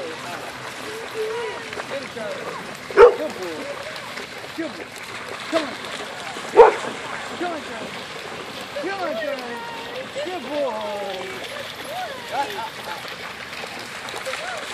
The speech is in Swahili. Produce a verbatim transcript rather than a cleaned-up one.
Get it, Charlie. Good boy. Good boy. Come on, Charlie. Come on, Charlie. Come on, Charlie. Good boy. Ah, ah, ah.